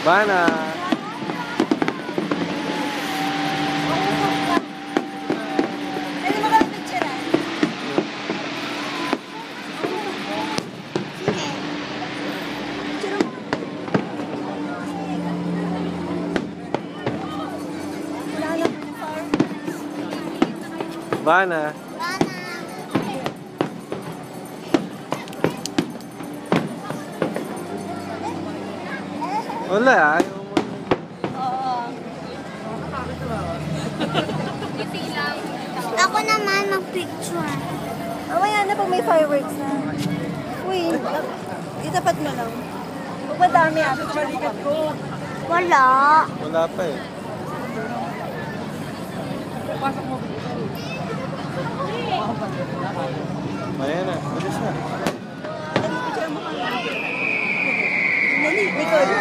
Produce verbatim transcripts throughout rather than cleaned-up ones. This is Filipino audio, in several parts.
Bana. Pwede mo kami picturean? Sige. Picture mo. Wala lang po ng fire. Bana. Wala, ayaw mo. Oo. Ako naman mag-picture. Mamaya na pag may fireworks na. Uy, itapat mo lang. Huwag madami ah. Wala. Wala pa eh. Maya na, bilis na. Picture mo kami. Dali, Nicole.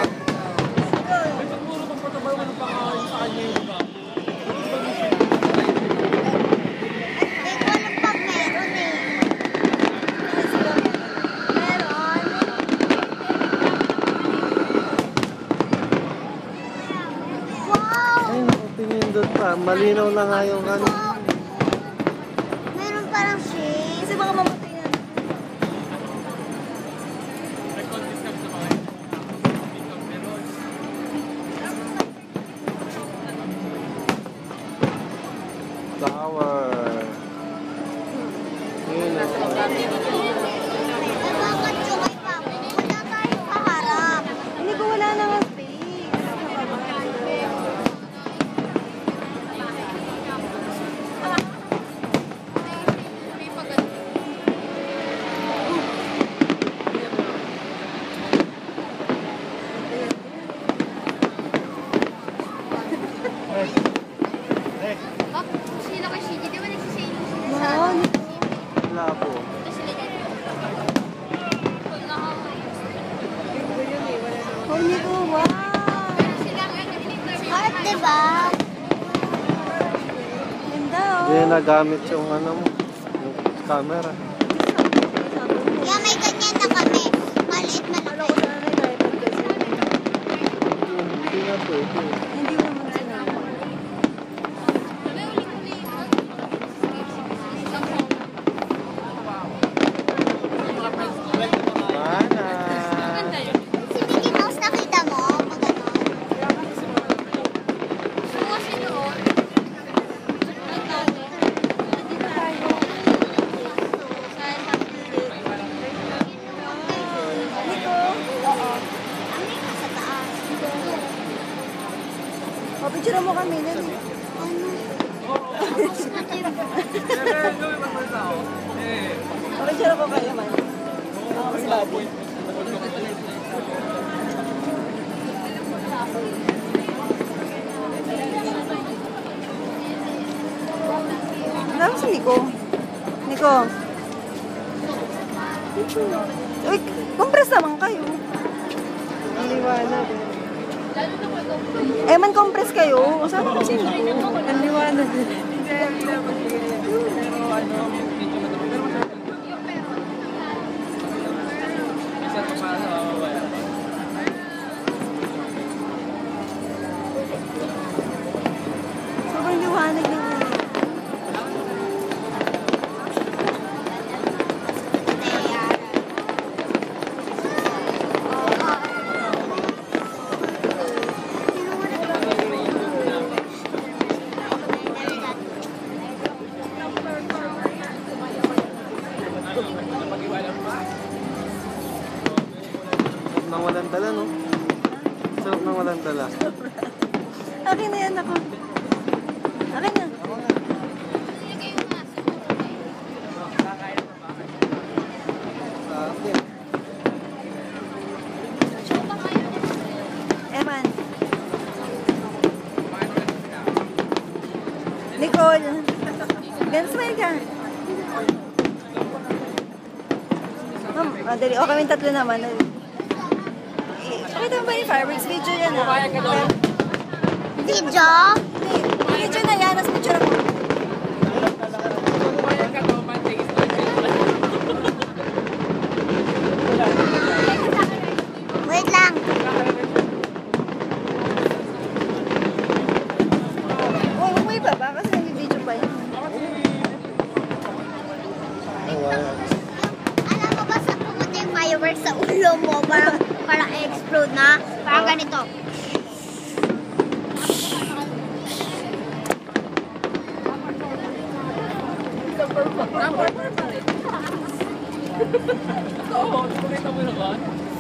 Malinaw na nga yung ano. Meron parang shade. Kasi baka mamatay na. Flower. Yun o. Ay, bakit chukay pa? Wala tayo kaharap. Hindi ko wala na nga space. Wala po. Oh, hindi ko, wow! Art, diba? Ganda, oh. Hindi nagamit yung ano mo, yung camera. Yeah, may ganyan na kami. Maliit, malaki. Hindi na pwede. Hindi mo naman sinabi. Si Mickey Mouse nakita mo? Pag ano? Nico? Oo. Ano yung nasa taas? O, picture mo kami. Ano? O, picture ko kayo man. Ako si Bobby. Ano si Nico? Nico? Uy, compress naman kayo. Ang liwanag. Eh, man compress kayo. Saan ko si Nico? Ang liwanag. Sobrang liwanag ng ulo. Nang walang dala, no? Sarap nang walang dala. Akin na yan ako. Akin na. Eman. Nicole. Gan, smile ka. Ma'am, ah, dali. O, kami tatlo naman. Pakita mo ba yung fireworks? Video yan ah. Video? Video na yan. Mas picture ako. Wait lang. fireworks sa ulo mo. Parang, parang explode na. Parang ganito. Oo, kumita mo na ba?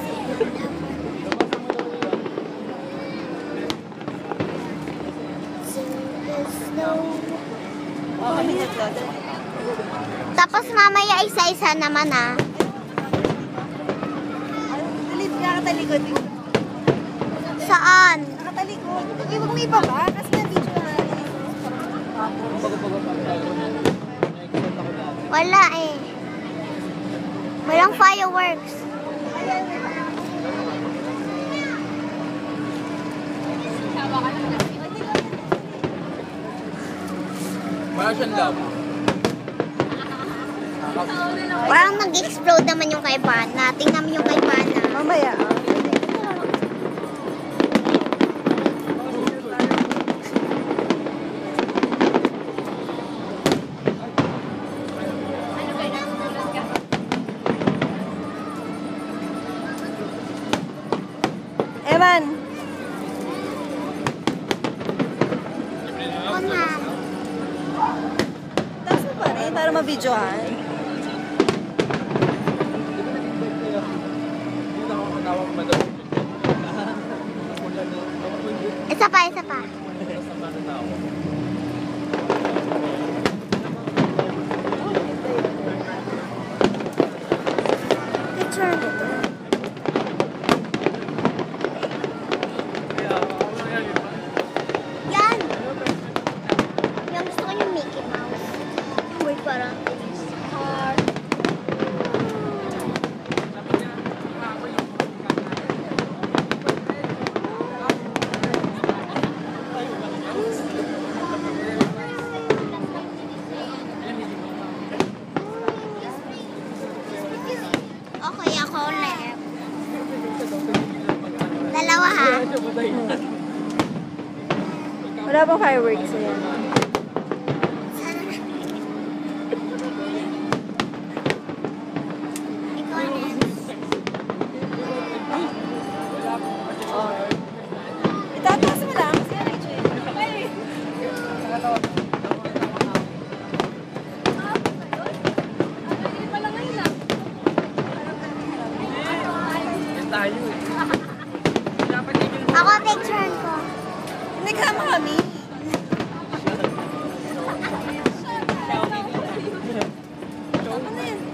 Tapos mamaya isa-isa naman ah. Dalit ka nakatalikod. Saan? Nakatalikod. Huwag mo ibaba kasi na-video na. Wala eh. Walang fireworks. Wala siyang love. Parang nag-explode naman yung kay Bana. Tingnan mo yung kay Bana. Mamaya ah. Evan! Kunhan. Taas mo pa rin para mabidyohan. Isa pa, isa pa. Picture dito. Yan! Yung gusto ko yung Mickey Mouse. Wait, parang heart. Okay, ako left. Dalawa ha. Wala bang fireworks yan? Ikaw next. Itataas mo lang. Kasi yan, Rachel. Tayo eh. Ako picture ko. Hindi kama kami. Ano na yan?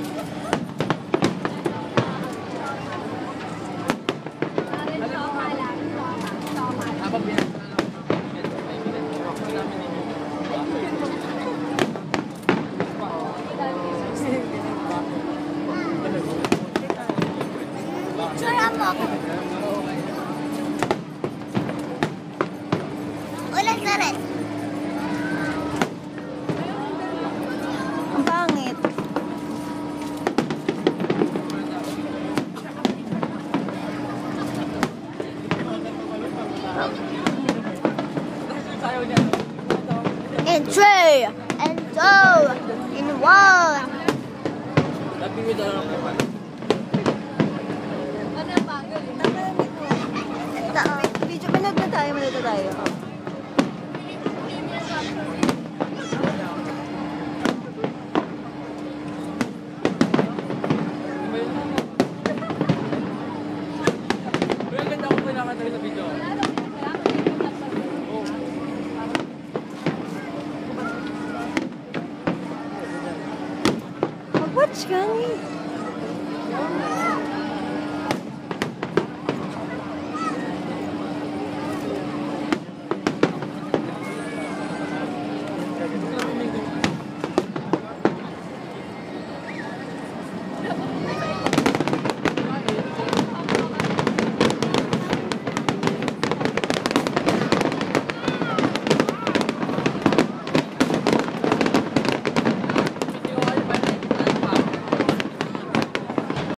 Picture mo ako. Ulit na rin. Ang pangit. In three, and two, in one. Sabi mo daw lang naman. Ito. Video, manood na tayo, manood na tayo.